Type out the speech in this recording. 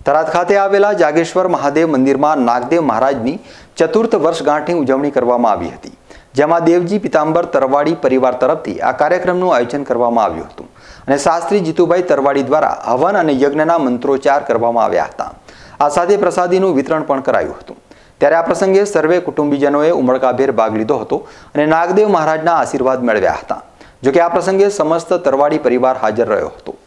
થરાદ ખાતે આવેલા જાગેશ્વર મહાદેવ મંદિરમાં નાગદેવ મહારાજની ચતુર્થ વર્ષગાંઠની ઉજવણી કરવામાં આવી હતી, જેમાં દેવજી પીતાંબર તરવાડી પરિવાર તરફથી આ કાર્યક્રમનું આયોજન કરવામાં આવ્યું હતું અને શાસ્ત્રી જીતુભાઈ તરવાડી દ્વારા હવન અને યજ્ઞના મંત્રોચ્ચાર કરવામાં આવ્યા હતા। આ સાથે પ્રસાદીનું વિતરણ પણ કરાયું હતું। ત્યારે આ પ્રસંગે સર્વે કુટુંબીજનોએ ઉમળકાભેર ભાગ લીધો હતો અને નાગદેવ મહારાજના આશીર્વાદ મેળવ્યા હતા। જો કે આ પ્રસંગે સમસ્ત તરવાડી પરિવાર હાજર રહ્યો હતો।